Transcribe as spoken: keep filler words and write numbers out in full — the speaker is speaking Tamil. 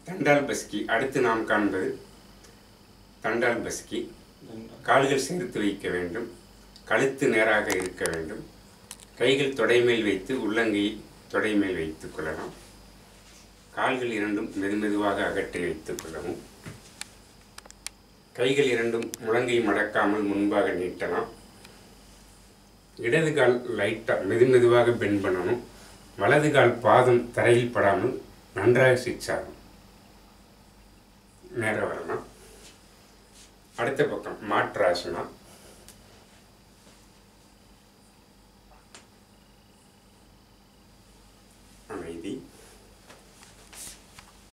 தண்டால் பஸ்கி. அடுத்து நாம் காண்பது தண்டால் பஸ்கி. கால்கள் சேர்த்து வைக்க வேண்டும், கழுத்து நேராக இருக்க வேண்டும், கைகள் தொடைமேல் வைத்து உள்ளங்கை தொடைமேல் வைத்துக் கொள்ளலாம், கால்கள் இரண்டும் மெதுமெதுவாக அகற்றி வைத்துக் கொள்ளவும், கைகள் இரண்டும் முழங்கை மடக்காமல் முன்பாக நீட்டலாம், இடது கால் லைட்டாக மெதுமெதுவாக பெண்ட் பண்ணணும், வலது கால் பாதம் தரையில் படாமல் நன்றாக ஸ்விட்ச் ஆகும். நேராக வரலாம். அடுத்த பக்கம் மாற்றாசனா.